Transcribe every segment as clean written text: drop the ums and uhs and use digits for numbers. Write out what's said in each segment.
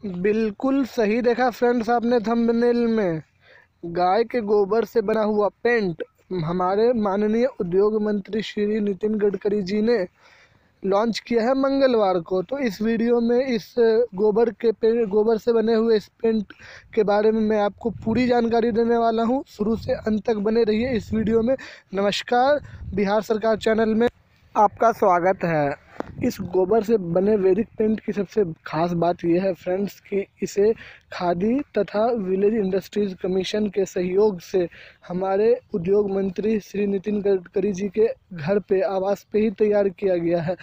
बिल्कुल सही देखा फ्रेंड्स आपने थंबनेल में। गाय के गोबर से बना हुआ पेंट हमारे माननीय उद्योग मंत्री श्री नितिन गडकरी जी ने लॉन्च किया है मंगलवार को। तो इस वीडियो में इस गोबर से बने हुए इस पेंट के बारे में मैं आपको पूरी जानकारी देने वाला हूं। शुरू से अंत तक बने रहिए इस वीडियो में। नमस्कार, बिहार सरकार चैनल में आपका स्वागत है। इस गोबर से बने वैदिक पेंट की सबसे खास बात यह है फ्रेंड्स कि इसे खादी तथा विलेज इंडस्ट्रीज कमीशन के सहयोग से हमारे उद्योग मंत्री श्री नितिन गडकरी जी के घर पे आवास पे ही तैयार किया गया है।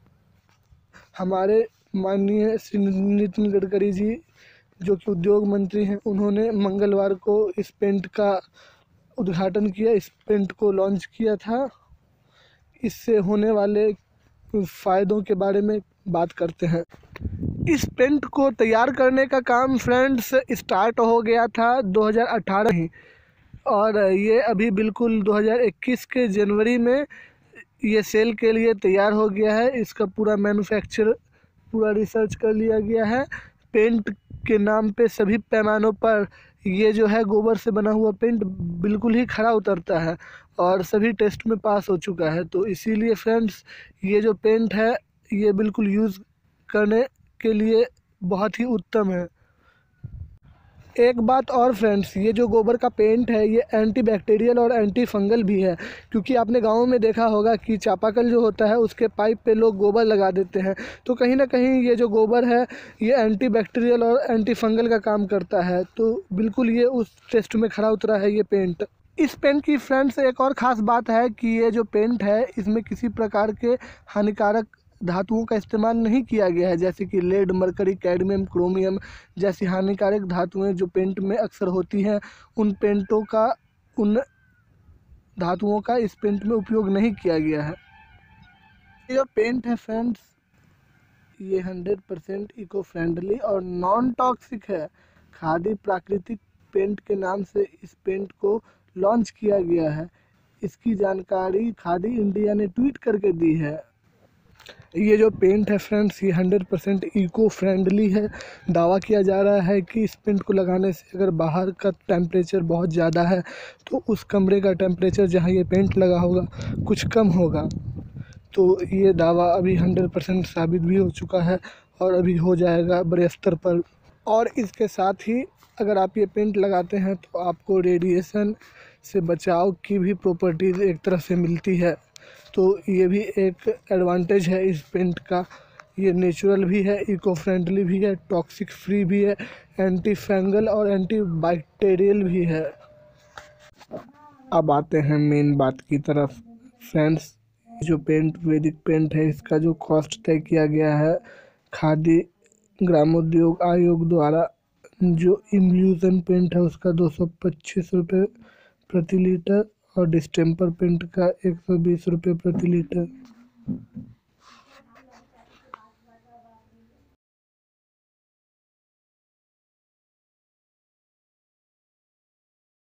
हमारे माननीय श्री नितिन गडकरी जी जो कि उद्योग मंत्री हैं, उन्होंने मंगलवार को इस पेंट का उद्घाटन किया, इस पेंट को लॉन्च किया था। इससे होने वाले फ़ायदों के बारे में बात करते हैं। इस पेंट को तैयार करने का काम फ्रेंड्स स्टार्ट हो गया था 2018 ही, और ये अभी बिल्कुल 2021 के जनवरी में ये सेल के लिए तैयार हो गया है। इसका पूरा मैन्युफैक्चर पूरा रिसर्च कर लिया गया है। पेंट के नाम पे सभी पैमानों पर ये जो है गोबर से बना हुआ पेंट बिल्कुल ही खरा उतरता है और सभी टेस्ट में पास हो चुका है। तो इसीलिए फ्रेंड्स ये जो पेंट है ये बिल्कुल यूज़ करने के लिए बहुत ही उत्तम है। एक बात और फ्रेंड्स, ये जो गोबर का पेंट है ये एंटी बैक्टीरियल और एंटी फंगल भी है, क्योंकि आपने गाँव में देखा होगा कि चापाकल जो होता है उसके पाइप पे लोग गोबर लगा देते हैं। तो कहीं ना कहीं ये जो गोबर है ये एंटी बैक्टीरियल और एंटी फंगल का काम करता है। तो बिल्कुल ये उस टेस्ट में खरा उतरा है ये पेंट। इस पेंट की फ्रेंड्स एक और ख़ास बात है कि ये जो पेंट है इसमें किसी प्रकार के हानिकारक धातुओं का इस्तेमाल नहीं किया गया है, जैसे कि लेड, मरकरी, कैडमियम, क्रोमियम जैसी हानिकारक धातुएं जो पेंट में अक्सर होती हैं, उन धातुओं का इस पेंट में उपयोग नहीं किया गया है। ये जो पेंट है फ्रेंड्स ये 100% इको फ्रेंडली और नॉन टॉक्सिक है। खादी प्राकृतिक पेंट के नाम से इस पेंट को लॉन्च किया गया है। इसकी जानकारी खादी इंडिया ने ट्वीट करके दी है। ये जो पेंट है फ्रेंड्स ये 100% इको फ्रेंडली है। दावा किया जा रहा है कि इस पेंट को लगाने से अगर बाहर का टेम्परेचर बहुत ज़्यादा है तो उस कमरे का टेम्परेचर जहाँ ये पेंट लगा होगा कुछ कम होगा। तो ये दावा अभी 100% साबित भी हो चुका है और अभी हो जाएगा बड़े स्तर पर। और इसके साथ ही अगर आप ये पेंट लगाते हैं तो आपको रेडिएशन से बचाव की भी प्रॉपर्टीज़ एक तरह से मिलती है। तो ये भी एक एडवांटेज है इस पेंट का। ये नेचुरल भी है, इको फ्रेंडली भी है, टॉक्सिक फ्री भी है, एंटी फंगल और एंटी बैक्टीरियल भी है। अब आते हैं मेन बात की तरफ फ्रेंड्स। जो पेंट वैदिक पेंट है इसका जो कॉस्ट तय किया गया है खादी ग्रामोद्योग आयोग द्वारा, जो इम्ल्यूजन पेंट है उसका 225 रुपये प्रति लीटर और डिस्टेम्पर पेंट का 120 रुपये प्रति लीटर।